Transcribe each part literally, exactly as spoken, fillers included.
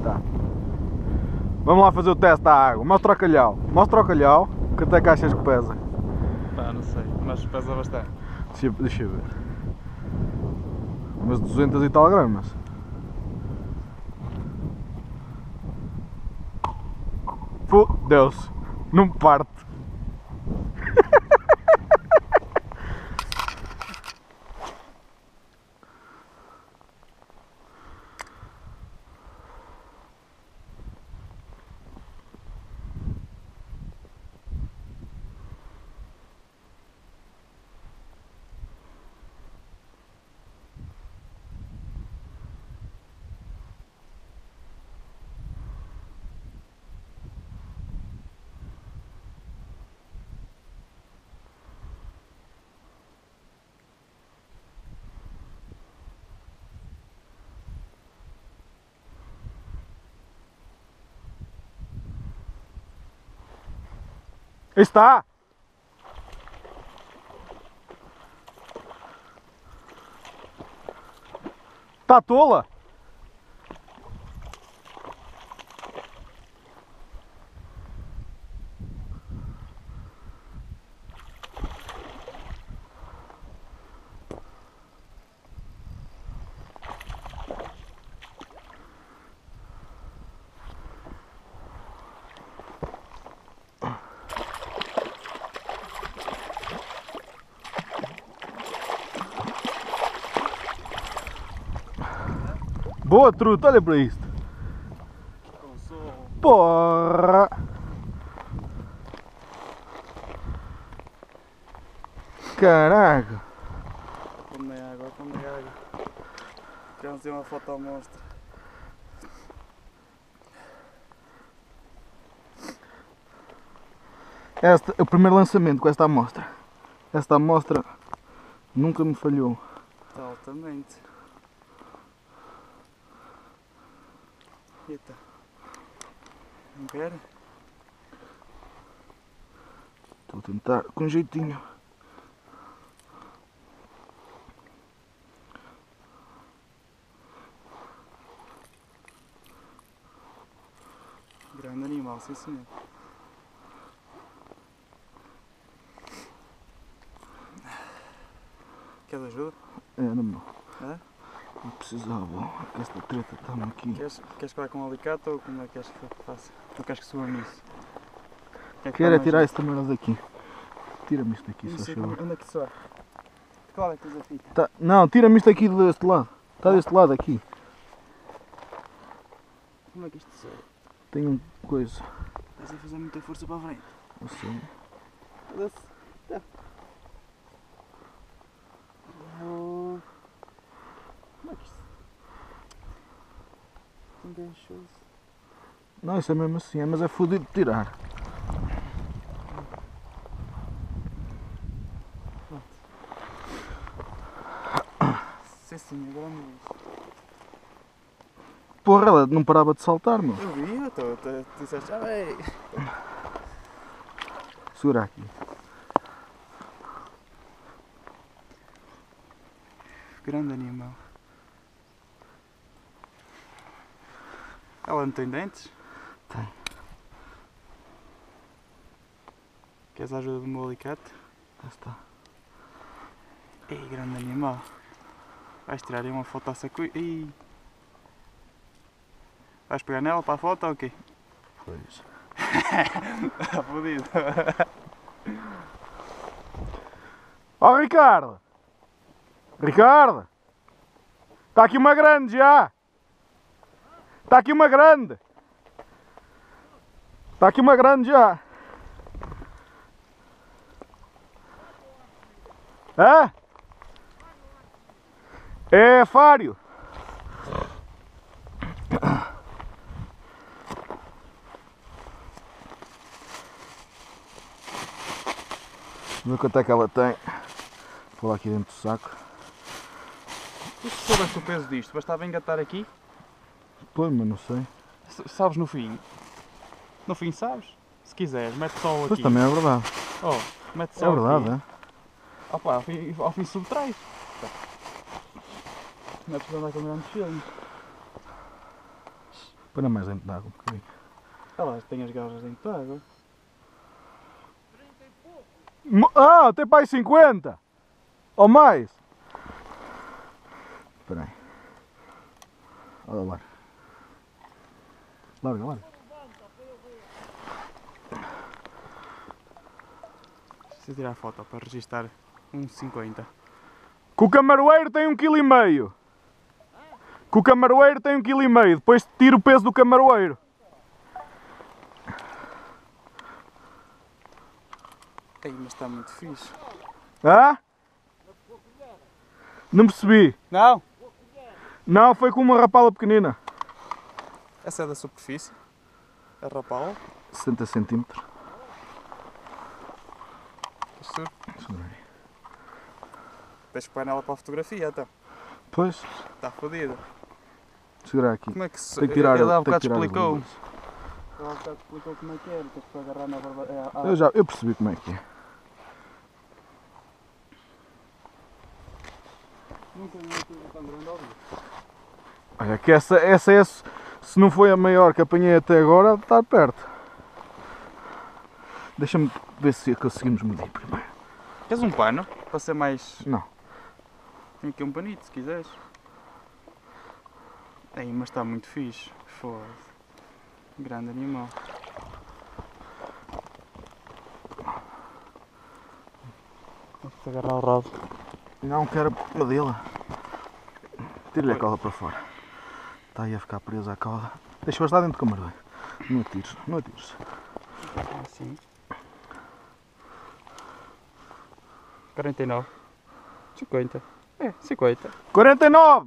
Tá. Vamos lá fazer o teste da água. Mostra o calhau. Mostra o calhau. Quanto é que achas que pesa? Pá, não sei, mas pesa bastante. Deixa, deixa eu ver. Umas duzentas e tal gramas. Fudeu-se. Não parte. Está! Está tola! Boa, truta, olha para isto. Porra! Caraca! Come água, come água. Queremos fazer uma foto ao monstro. Este é o primeiro lançamento com esta amostra. Esta amostra nunca me falhou. Altamente. Eita. Não quer? Estou a tentar com jeitinho. Grande animal, sim senhor. Queres ajuda? É, não, não. É? Não precisava. Esta treta está-me aqui. Queres, queres que vá com um alicate ou como é que queres que eu faça? Ou queres que suba nisso? Que Quero é tirar esta merda daqui. Tira-me isto daqui, Isso, só favor. onde é que soa? De qual é que tens a fita? Tá, não, tira-me isto aqui deste lado. Está deste lado aqui. Como é que isto soa? Tem um coisa. Estás a fazer muita força para a frente. Não sei. Tá. Oh. Como é que isto? Enganchou-se. Não, isso é mesmo assim, é, mas é fodido de tirar. Sim, sim, agora me diz. Porra, ela não parava de saltar, meu. Eu vi, eu estou, tu disseste, ah, bem. Segura aqui. Grande animal. Ela não tem dentes? Tem. Queres a ajuda do meu alicate? Já está. Ei, grande animal. Vais tirar aí uma foto a saco. Ei. Vais pegar nela para a foto ou o quê? Pois. Está fodido. Ó, Ricardo! Ricardo! Está aqui uma grande já! Está aqui uma grande! Está aqui uma grande já! Hã? É Fário! Vamos ver quanto é que ela tem. Vou lá aqui dentro do saco. E se soubesse o peso disto, bastava engatar aqui? Pois, mas não sei. S- Sabes no fim? No fim sabes? Se quiseres, mete só aqui. Pois também é verdade. Oh, mete só É verdade, aqui. é? Opa, ao fim, ao fim subtrai. Não é preciso andar com grande filme. Põe mais dentro de água um bocadinho. Olha lá, tem as garras dentro da água. Ah, tem para aí cinquenta! Ou mais! Espera aí. Olha lá. Larga, larga. Preciso tirar a foto para registrar um cinquenta. Que o camaroeiro tem um quilo e meio. Que o camaroeiro tem um quilo e meio. Depois tira o peso do camaroeiro. Ei, mas está muito fixe. Hã? Não percebi. Não! Não, foi com uma rapala pequenina. Essa é da superfície. A rapala. sessenta centímetros. Segura aí. Tens que pôr nela para a fotografia, então. Pois. Está fodida. Segurar aqui. Como é que se... Tem que tirar, Ele há tem que bocado tirar as explicou. luvas. Ele há bocado explicou como é que era. Tens que agarrar na barba... Eu já eu percebi como é que é. Nunca vi uma coisa tão grande ao vivo. Olha que essa, essa é, se não foi a maior que apanhei até agora, está perto. Deixa-me ver se conseguimos medir primeiro. Queres um pano? Para ser mais... Não. Tem aqui um panito, se quiseres. Ei, mas está muito fixe. Foda-se. Grande animal. Tens que agarrar o rabo. Não quero medê-la. Tira-lhe a cauda para fora. Está aí a ficar presa a cauda. Deixa-a estar dentro do camaroeiro. Não atires, não atires. Assim. quarenta e nove. cinquenta. É, cinquenta. quarenta e nove!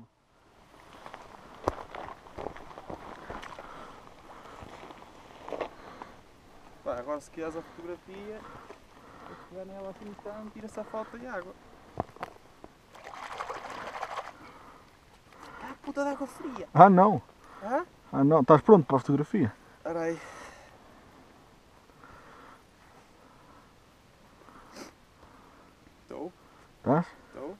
Pá, agora se quiseres a fotografia, vou pegar nela assim então, tira-se a foto de água. Ah, puta de água fria! Ah não! Hã? Ah não, estás pronto para a fotografia? Espera aí. Estou? Estás? Estou?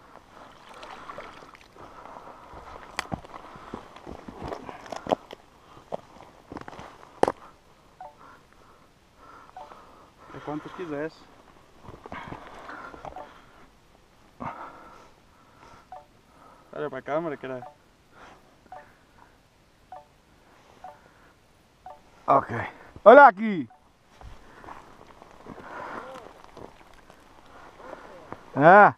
É quantas quiseres. Olha para a câmara, caralho. Ok. Olha aqui! Ah!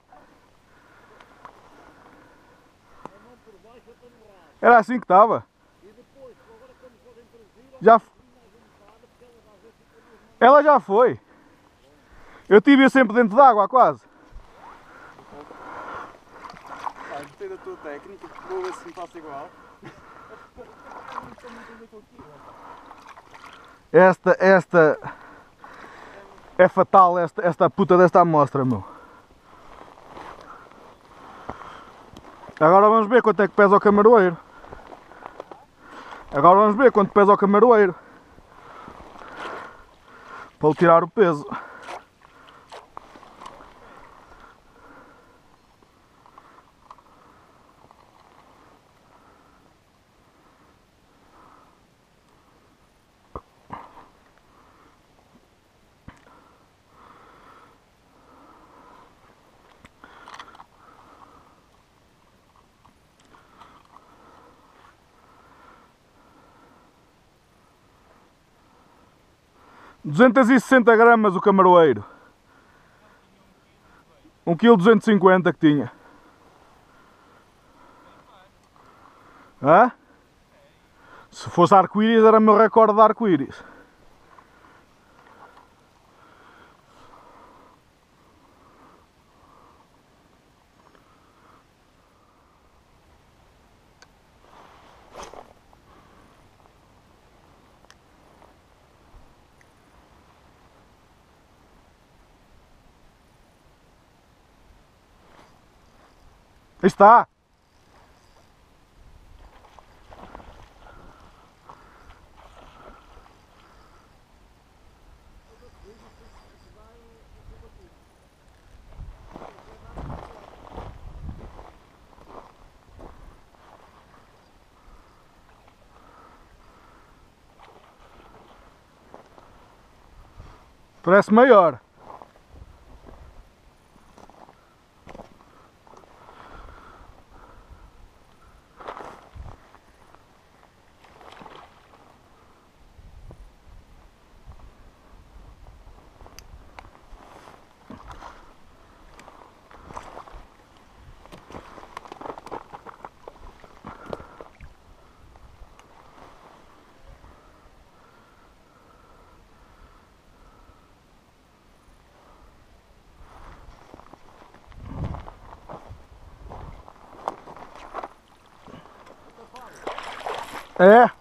Era assim que estava. Já Ela já foi. Eu tive sempre dentro d'água, quase. Ah, gostei da tua técnica, vou ver se me faço igual. Esta, esta... É fatal esta, esta puta desta amostra, meu. Agora vamos ver quanto é que pesa o camaroeiro. Agora vamos ver quanto pesa o camaroeiro. Para lhe tirar o peso. duzentos e sessenta gramas o camaroeiro. um quilo duzentos e cinquenta que tinha. Hã? Se fosse arco-íris era o meu recorde de arco-íris. Aí está! Parece maior. É.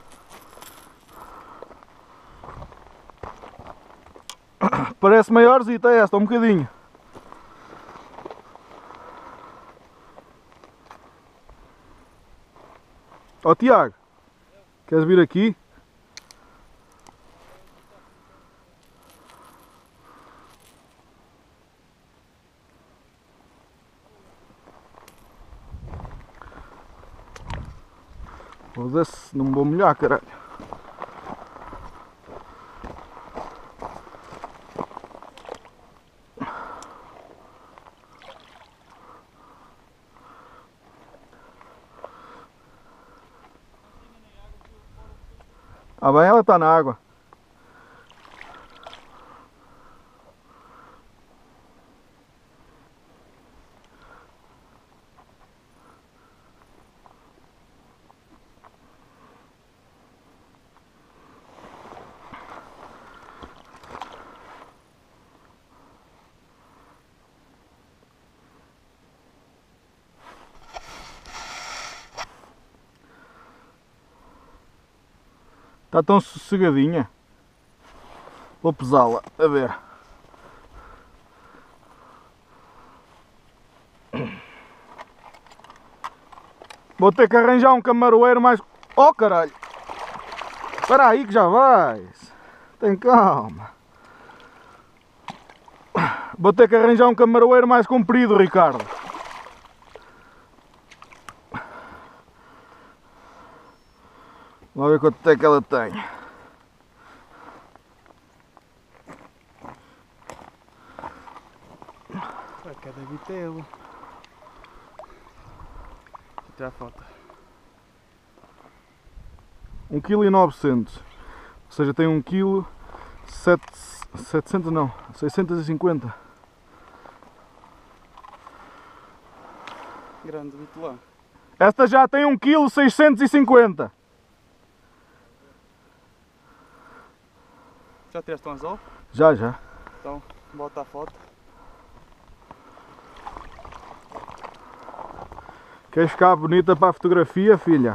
Parece maiorzita esta, um bocadinho. Ó Tiago, queres vir aqui? Foda-se, não me vou molhar, caralho. Ah bem, ela está na água. Está tão sossegadinha. Vou pesá-la, a ver. Vou ter que arranjar um camaroeiro mais... Oh caralho! Espera aí que já vais. Tem calma. Vou ter que arranjar um camaroeiro mais comprido, Ricardo. Vamos ver quanto é que ela tem. Ué, cada vitelo. Vou tirar a foto. um vírgula nove quilos. Ou seja, tem um quilo setecentos não, seiscentos e cinquenta. Grande vitolão. Esta já tem um quilo seiscentos e cinquenta. Já tiraste um anzol? Já, já. Então, bota a foto. Queres ficar bonita para a fotografia, filha?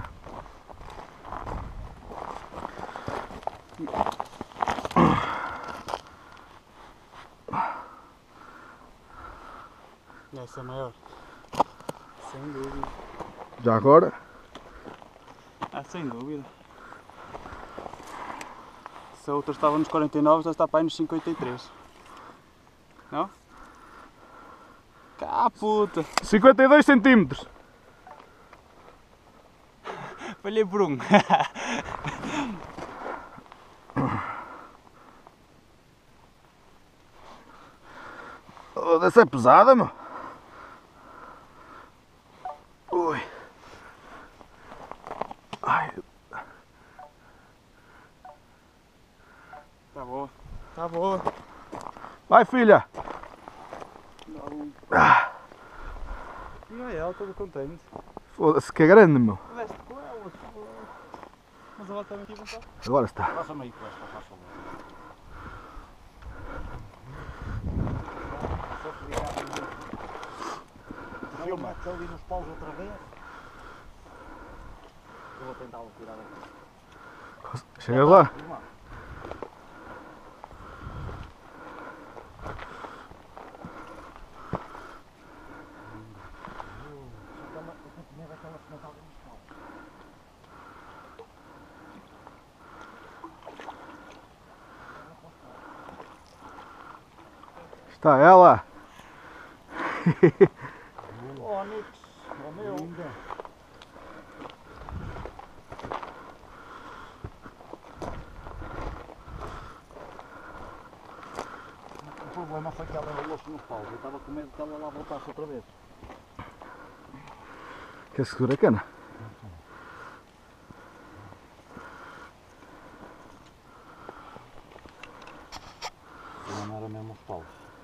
Essa é maior. Sem dúvida. Já agora? Ah, sem dúvida. Se a outra estava nos quarenta e nove, já está para aí nos cinquenta e três. Não? Cá puta! cinquenta e dois centímetros. Falhei por um. Oh, essa é pesada, meu. Ui. Ai. Tá boa. Tá boa. Vai, filha. Não. Ah, E olha, ela toda contente. foda-se que é grande, meu. Deste com ela. Mas ela também aqui vontade. Agora está. Passa-me aí com esta, faz favor. Só se ligar ali. Filma. Mete ali nos paus outra vez. Eu vou tentar tirar aqui. Chega lá. Filma. Está ela. Onix, o meu. problema foi que ela enrolou-se nos paus. Eu estava com medo que ela lá voltasse outra vez. Quer segurar a cana? Não era mesmo os paus.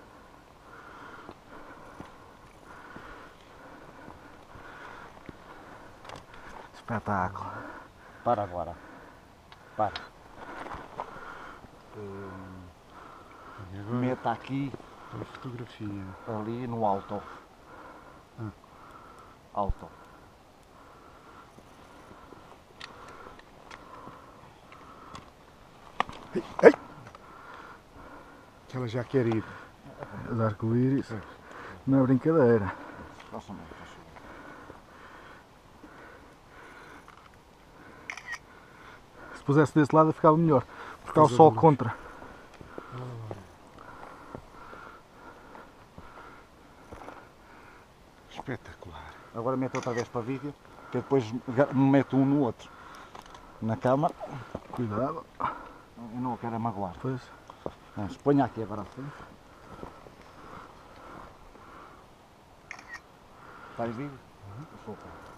Espetáculo. Para agora. Para. E agora? Meta aqui, A fotografia. ali no alto. Ah. Alto. Que ela já quer ir. Os arco-íris. Não é brincadeira. Faça-me, faça-me. Se pusesse desse lado ficava melhor. Porque há o Pois é, sol mas- contra. Espetacular. Agora meto outra vez para vídeo, que depois ga- meto um no outro. Na câmara. Cuidado. Eu não o quero é magoar. Pois. Mas ponha aqui agora assim. Está em vídeo? Uhum.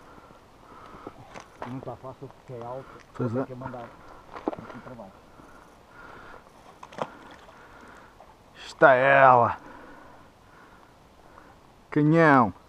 Não está fácil porque é alto. Pois vou é. ter que mandar aqui para baixo. Está ela. Canhão.